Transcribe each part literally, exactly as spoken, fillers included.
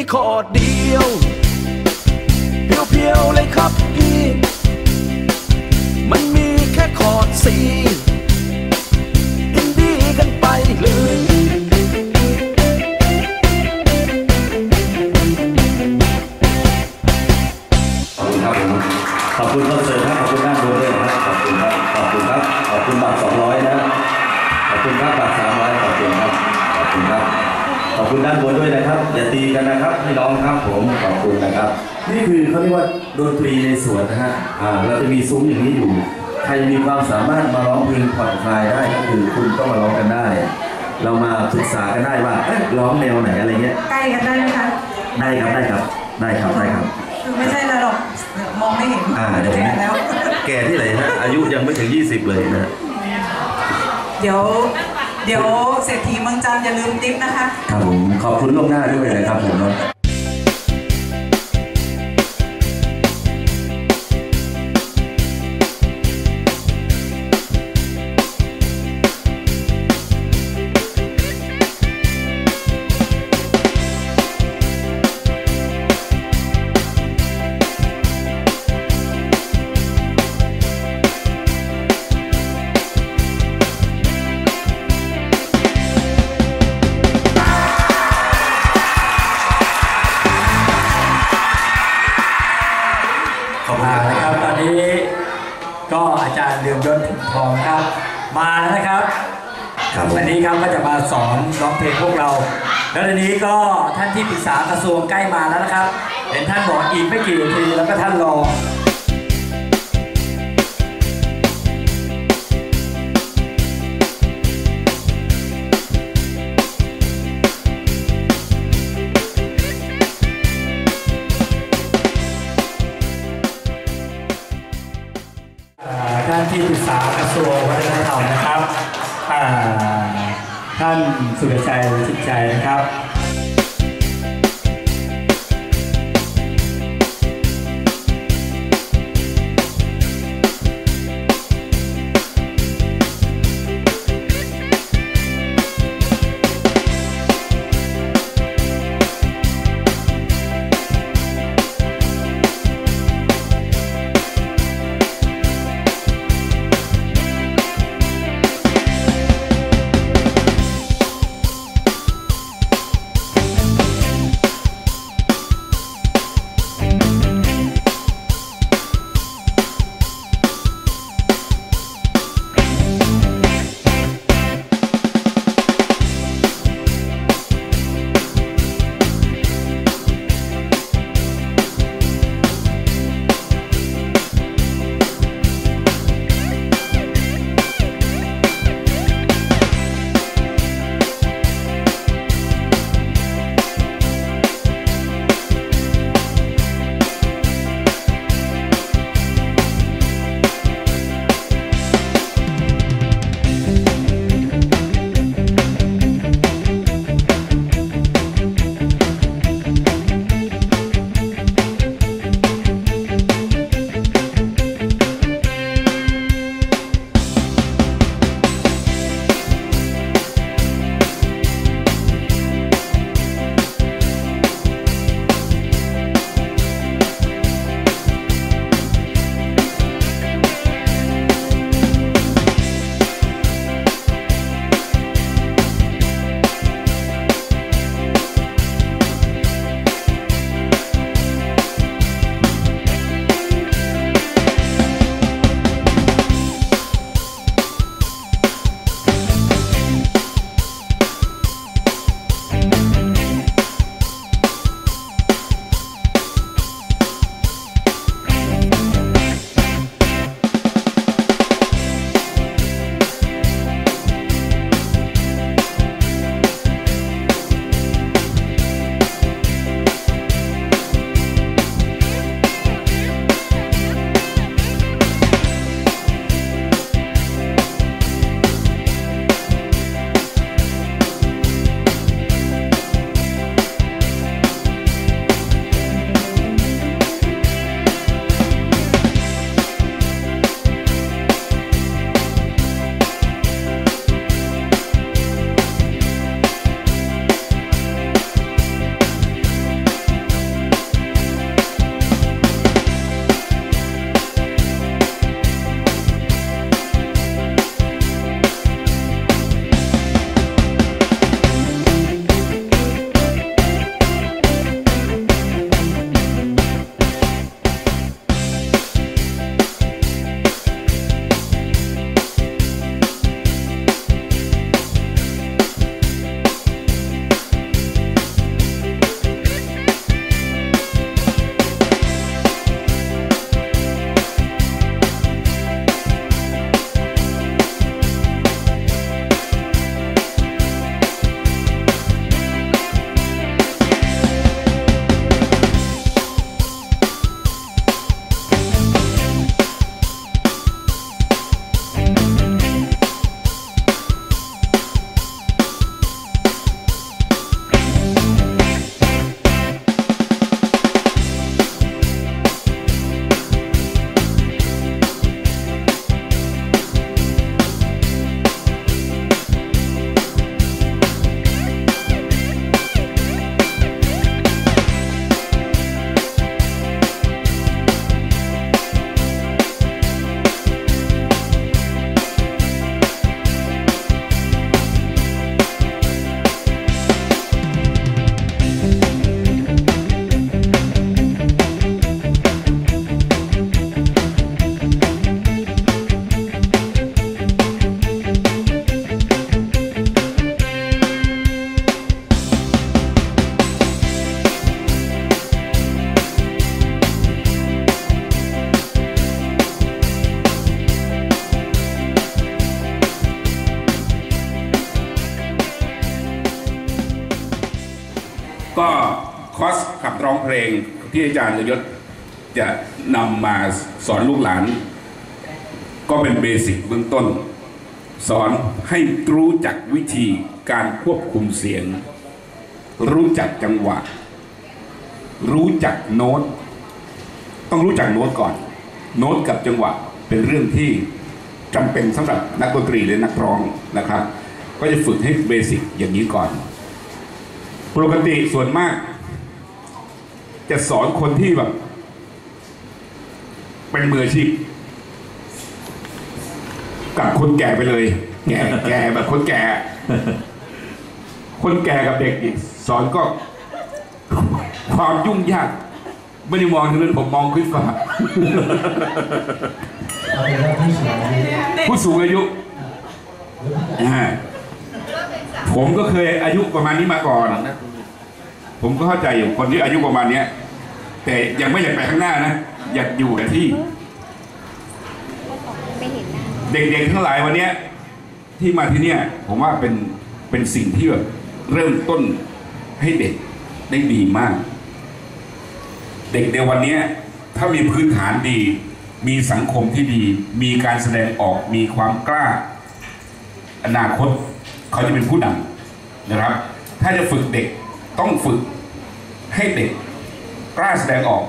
คอร์ดเดียวเพียวๆเลยครับพี่มันมีแค่คอร์ดซีอินดี้กันไปเลยขอบคุณคอนเสิร์ตครับขอบคุณด้านบนด้วยนะครับขอบคุณครับขอบคุณครับขอบคุณบัตรสองร้อยนะขอบคุณครับบัตรสามร้อยขอบคุณครับขอบคุณครับขอบคุณด้านบนด้วยนะครับอย่าตีกันนะครับพี่น้องครับผมขอบคุณนะครับนี่คือเขาเรียกว่าดนตรีในสวนนะฮะอ่าเราจะมีซุ้มอย่างนี้อยู่ใครมีความสามารถมาร้องเพลงผ่อนคลายได้ก็คือคุณก็มาร้องกันได้เรามาปรึกษากันได้ว่าเอ๊ะร้องแนวไหนอะไรเงี้ยใกล้กันได้ไหมคะได้ครับได้ครับได้ครับได้ครับคือไม่ใช่ระดับมองไม่เห็นอ่าเดี๋ยวแก่แล้วแก่ที่ไหนฮะอายุยังไม่ถึงยี่สิบเลยนะเดี๋ยวเดี๋ยวเศรษฐีเมืองจันทร์อย่าลืมติ๊บนะคะครับผมขอบคุณล่วงหน้าด้วยนะครับผมเนาะนะครับตอนนี้ก็อาจารย์เรืองยศถุงทองครับมาแล้วนะครับวันนี้ครับก็จะมาสอนร้องเพลงพวกเราแล้วทีนี้ก็ท่านที่ปรึกษากระทรวงใกล้มาแล้วนะครับเห็นท่านบอกอีกไม่กี่นาทีแล้วก็ท่านรอท่านที่ปรึกษากระทรวงวัฒนธรรมนะครับท่านสุรชัยจิตใจนะครับก็คอร์สขับร้องเพลงที่อาจารย์ยศจะนำมาสอนลูกหลานก็เป็นเบสิกเบื้องต้นสอนให้รู้จักวิธีการควบคุมเสียงรู้จักจังหวะรู้จักโน้ตต้องรู้จักโน้ตก่อนโน้ตกับจังหวะเป็นเรื่องที่จำเป็นสำหรับนักดนตรีและนักร้องนะครับก็จะฝึกให้เบสิกอย่างนี้ก่อนปกติส่วนมากจะสอนคนที่แบบเป็นมืออาชีพกับคนแก่ไปเลยแก่แก่แบบคนแก่คนแก่กับเด็กอีกสอนก็ความยุ่งยากไม่ได้มองถึงนั้นผมมองขึ้นฟ้าผู้สูงอายุผมก็เคยอายุประมาณนี้มาก่อนผมก็เข้าใจอยู่คนที่อายุประมาณนี้แต่ยังไม่อยากไปข้างหน้านะอยากอยู่กับที่เด็กๆทั้งหลายวันนี้ที่มาที่นี่ผมว่าเป็นเป็นสิ่งที่แบบเริ่มต้นให้เด็กได้ดีมากเด็กในวันนี้ถ้ามีพื้นฐานดีมีสังคมที่ดีมีการแสดงออกมีความกล้าอนาคตเขาจะเป็นผู้นำนะครับถ้าจะฝึกเด็กต้องฝึกให้เด็กกล้าแสดงออก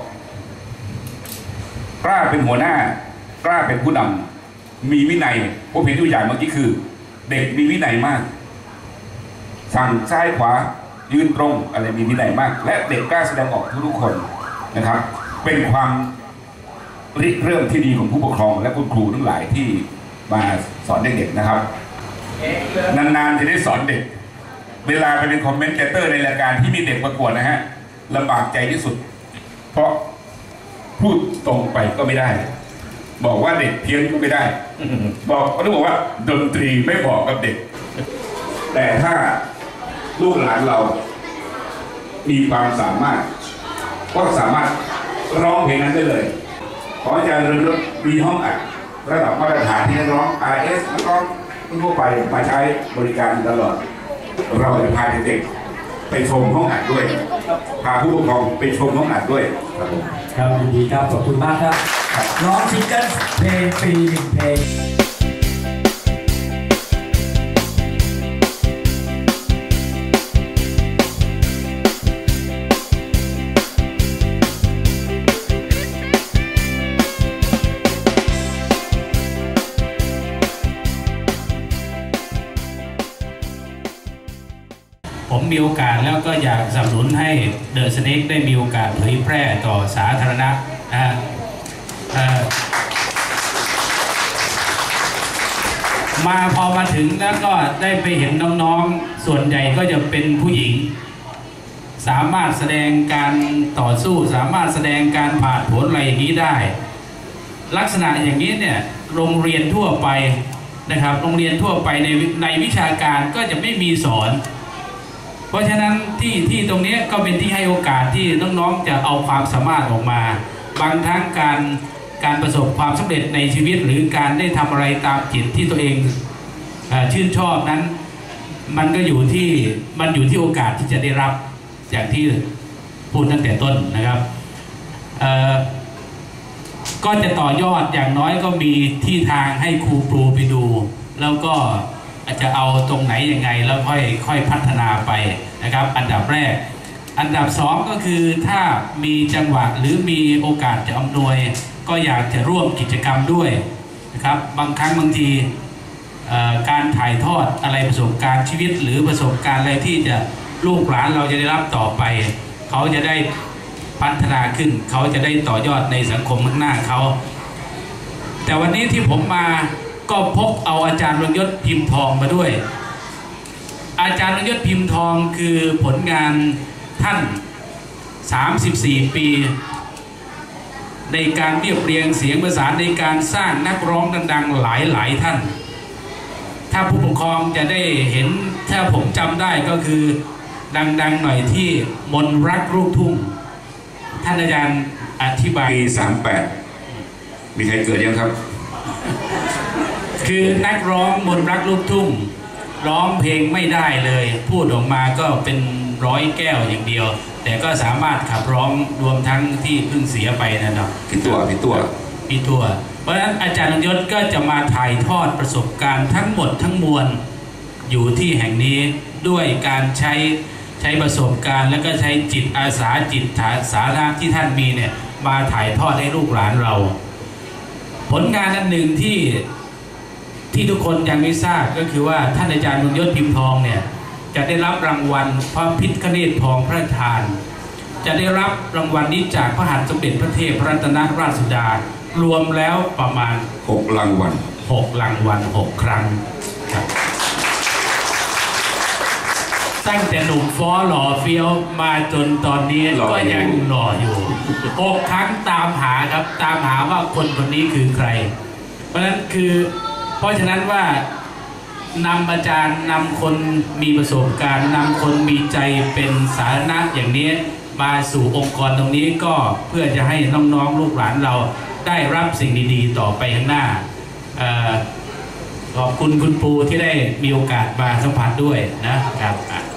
กล้าเป็นหัวหน้ากล้าเป็นผู้นำมีวินัยผมเห็นตัวอย่างเมื่อกี้คือเด็กมีวินัยมากฝั่งซ้ายขวายืนตรงอะไรมีวินัยมากและเด็กกล้าแสดงออกทุกคนนะครับเป็นความริเริ่มที่ดีของผู้ปกครองและคุณครูทั้งหลายที่มาสอนเด็กๆนะครับนานๆจะได้สอนเด็กเวลาไปเป็นคอมเมนเตอร์ในรายการที่มีเด็กประกวดนะฮะลำบากใจที่สุดเพราะพูดตรงไปก็ไม่ได้บอกว่าเด็กเพี้ยนก็ไม่ได้บอกก็ต้องบอกว่าดนตรีไม่บอกกับเด็กแต่ถ้าลูกหลานเรามีความสามารถก็สามารถร้องเพลงนั้นได้เลยขออาจารย์เรืองฤทธิ์มีห้องอัดระดับมาตรฐานที่นักร้อง อาร์ เอส นักร้องทั่วไปมาใช้บริการตลอดเราจะพาเด็กไปชมห้องอัดด้วยพาผู้ปกครองไปชมห้องอัดด้วยครับผมครับยินดีครับขอบคุณมากครับร้องซิงเกิลเพลงฟรีหนึ่งเพลงผมมีโอกาสแล้วก็อยากสนับสนุนให้เดอะสเน็กได้มีโอกาสเผยแพร่ต่อสาธารณะนะมาพอมาถึงแล้วก็ได้ไปเห็นน้องๆส่วนใหญ่ก็จะเป็นผู้หญิงสามารถแสดงการต่อสู้สามารถแสดงการผ่านผลอะไรอย่างนี้ได้ลักษณะอย่างนี้เนี่ยโรงเรียนทั่วไปนะครับโรงเรียนทั่วไปในในวิชาการก็จะไม่มีสอนเพราะฉะนั้นที่ที่ตรงนี้ก็เป็นที่ให้โอกาสที่น้องๆจะเอาความสามารถออกมาบางทั้งการการประสบความสำเร็จในชีวิตหรือการได้ทำอะไรตามจิตที่ตัวเองชื่นชอบนั้นมันก็อยู่ที่มันอยู่ที่โอกาสที่จะได้รับอย่างที่พูดตั้งแต่ต้นนะครับก็จะต่อยอดอย่างน้อยก็มีที่ทางให้ครูปรูไปดูแล้วก็อาจจะเอาตรงไหนยังไงแล้วค่อยค่อยพัฒนาไปนะครับอันดับแรกอันดับสองก็คือถ้ามีจังหวะหรือมีโอกาสจะอำนวยก็อยากจะร่วมกิจกรรมด้วยนะครับบางครั้งบางทีการถ่ายทอดอะไรประสบการณ์ชีวิตหรือประสบการณ์อะไรที่จะลูกหลานเราจะได้รับต่อไปเขาจะได้พัฒนาขึ้นเขาจะได้ต่อยอดในสังคมข้างหน้าเขาแต่วันนี้ที่ผมมาก็พบเอาอาจารย์เรืองยศพิมพ์ทองมาด้วยอาจารย์เรืองยศพิมพ์ทองคือผลงานท่านสามสิบสี่ปีในการเรียบเรียงเสียงประสานในการสร้างนักร้องดังๆหลายๆท่านถ้าผู้ปกครองจะได้เห็นถ้าผมจำได้ก็คือดังๆหน่อยที่มนรักลูกทุ่งท่านอาจารย์อธิบายปีสามแปดมีใครเกิดยังครับคือนักร้องมนรักลูกทุ่งร้องเพลงไม่ได้เลยพูดออกมาก็เป็นร้อยแก้วอย่างเดียว แต่ก็สามารถขับร้องรวมทั้งที่เพิ่งเสียไปนะครับพี่ตัวพี่ตัวพี่ตัวเพราะฉะนั้นอาจารย์ยศก็จะมาถ่ายทอดประสบการณ์ทั้งหมดทั้งมวลอยู่ที่แห่งนี้ด้วยการใช้ใช้ประสบการณ์แล้วก็ใช้จิตอาสาจิตสาธารณะที่ท่านมีเนี่ยมาถ่ายทอดให้ลูกหลานเราผลงานอันหนึ่งที่ที่ทุกคนยังไม่ทราบก็คือว่าท่านอาจารย์บุญยศพิมพ์ทองเนี่ยจะได้รับรางวัลพระพิฆเนศทองพระราชทานจะได้รับรางวัลนี้จากพระหัตถ์สมเด็จพระเทพรัตนราชสุดารวมแล้วประมาณหกรางวัลหกรางวัลหกครั้งครับตั้งแต่หนุ่มฟ้อหล่อเฟี้ยวมาจนตอนนี้ก็ยังหล่ออยู่หกครั้งตามหาครับตามหาว่าคนคนนี้คือใครเพราะฉะนั้นคือเพราะฉะนั้นว่านำอาจารย์นำคนมีประสบการณ์นำคนมีใจเป็นสาธารณะอย่างนี้มาสู่องค์กรตรงนี้ก็เพื่อจะให้น้องๆลูกหลานเราได้รับสิ่งดีๆต่อไปข้างหน้าขอบคุณคุณปูที่ได้มีโอกาสมาสัมผัสด้วยนะครับ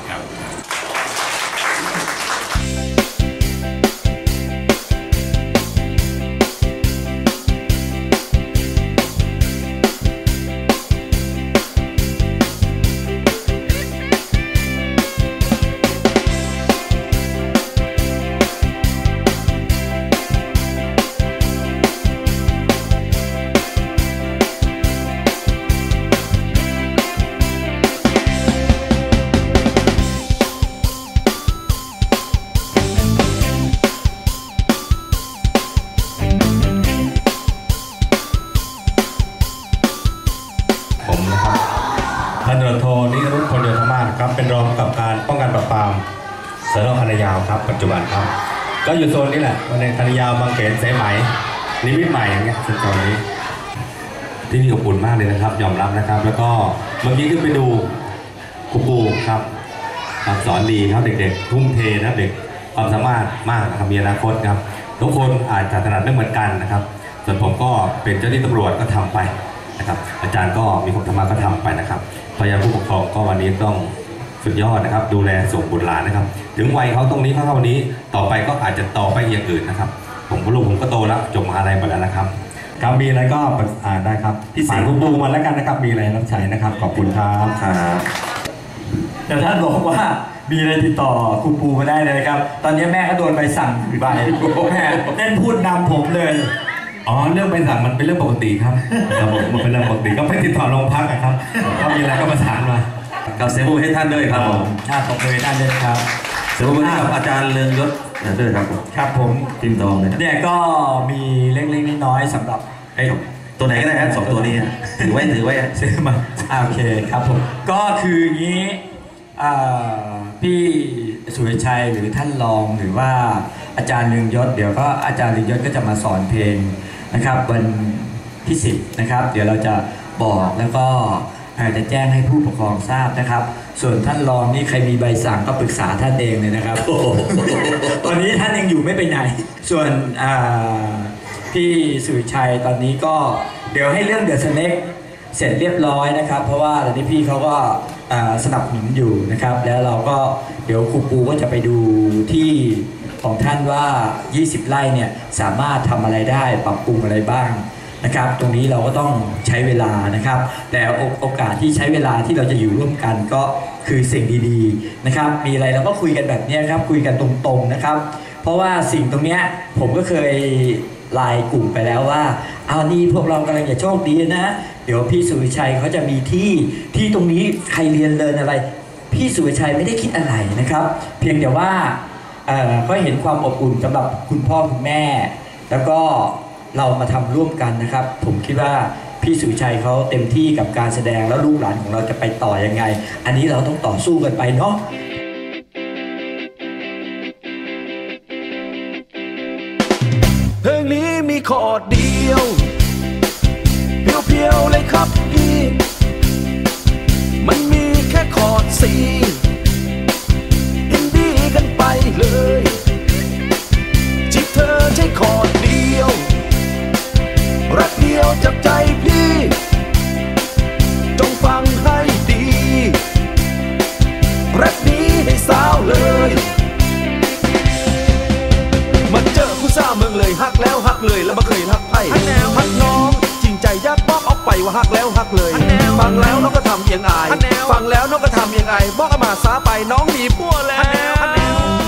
พันตำรวจโทนิรุต พลโยธมาศครับเป็นรองกับการป้องกันปราบปรามสน.คันนายาวครับปัจจุบันครับก็อยู่โซนนี้แหละในคันนายาวบางเขนสายไหมนิมิตรใหม่อย่างเงี้ยโซนนี้ที่นี่อบอุ่นมากเลยนะครับยอมรับนะครับแล้วก็เมื่อกี้ขึ้นไปดูครูปูครับสอนดีครับเด็กๆทุ่มเทนะเด็กความสามารถมากนะครับมีอนาคตครับทุกคนอาจจะถนัดไม่เหมือนกันนะครับส่วนผมก็เป็นเจ้าหน้าที่ตำรวจก็ทำไปนะครับอาจารย์ก็มีความธรรมะก็ทำไปนะครับพยานผู้ปกครองก็วันนี้ต้องสุดยอดนะครับดูแลส่งบุตรหลานนะครับถึงวัยเขาตรงนี้เขาเท่านี้ต่อไปก็อาจจะต่อไปอย่างอื่นนะครับผมก็ลูกผมก็โตแล้วจบมหาลัยหมดแล้วนะครับครับมีอะไรก็อ่านได้ครับพี่ฝากคุณปูมาแล้วกันนะครับมีอะไรรับใช้นะครับขอบคุณครับครับแต่ท่านบอกว่ามีอะไรติดต่อครูปูมาได้เลยครับตอนนี้แม่ก็โดนใบสั่งอยู่ใบแม่เล่นพูดนำผมเลยอ๋อเรื่องใบสั่งมันเป็นเรื่องปกติครับครับผมมันเป็นเรื่องปกติก็ไม่ติดต่อโรงพักนะครับก็มีอะไรก็ประสานมากับเสียบูให้ท่านด้วยครับผมน่าตกเลยท่านด้วยครับเสียบูกับอาจารย์เรืองยศด้วยครับครับผมพิมพ์ทองเนี่ยก็มีเล็กๆน้อยๆสำหรับไอ้ตัวไหนก็ได้ครับสองตัวนี้ถือไว้ถือไว้ซื้อมาโอเคครับผมก็คืออย่างนี้พี่สุริชัยหรือท่านรองหรือว่าอาจารย์เรืองยศเดี๋ยวก็อาจารย์เรืองยศก็จะมาสอนเพลงนะครับวันที่สิบนะครับเดี๋ยวเราจะบอกแล้วก็อาจจะแจ้งให้ผู้ปกครองทราบนะครับส่วนท่านรองนี่ใครมีใบสั่งก็ปรึกษาท่านเองเลยนะครับ ตอนนี้ท่านยังอยู่ไม่ไปไหนส่วนพี่สุริชัยตอนนี้ก็เดี๋ยวให้เรื่องเดอะสเน็กเสร็จเรียบร้อยนะครับเพราะว่าตอนนี้พี่เขาก็สนับสนุนอยู่นะครับแล้วเราก็เดี๋ยวครูปูก็จะไปดูที่ของท่านว่ายี่สิบไร่เนี่ยสามารถทำอะไรได้ปรับปรุงอะไรบ้างนะครับตรงนี้เราก็ต้องใช้เวลานะครับแต่โอกาสที่ใช้เวลาที่เราจะอยู่ร่วมกันก็คือสิ่งดีๆนะครับมีอะไรเราก็คุยกันแบบนี้ครับคุยกันตรงๆนะครับเพราะว่าสิ่งตรงนี้ผมก็เคยไลน์กลุ่มไปแล้วว่าเอานี่พวกเรากำลังจะโชคดีนะเดี๋ยวพี่สุริชัยเขาจะมีที่ที่ตรงนี้ใครเรียนเรียนอะไรพี่สุริชัยไม่ได้คิดอะไรนะครับเพียงแต่ว่าก็เห็นความอบอุ่นสำหรับคุณพ่อคุณแม่แล้วก็เรามาทำร่วมกันนะครับผมคิดว่าพี่สุริชัยเขาเต็มที่กับการแสดงแล้วลูกหลานของเราจะไปต่อยังไงอันนี้เราต้องต่อสู้กันไปเนาะเพลงนี้มีคอร์ดเดียวเพียวๆเลยครับพี่มันมีแค่คอร์ดสี่อินดี้กันไปเลยจิตเธอใช้คอร์ดเดียวรักเดียวจับใจพี่จงฟังให้ดีรักนี้ให้สาวเลยเลยฮักแล้วฮักเลยแล้วบ่เคยฮักไพ่ฮักน้องจริงใจอยากบอกออกไปว่าฮักแล้วฮักเลยฟังแล้วน้องก็ทำเอียงอายฟังแล้วน้องก็ทำเอียงอายบอกเอามาซาไปน้องมีผัวแล้ว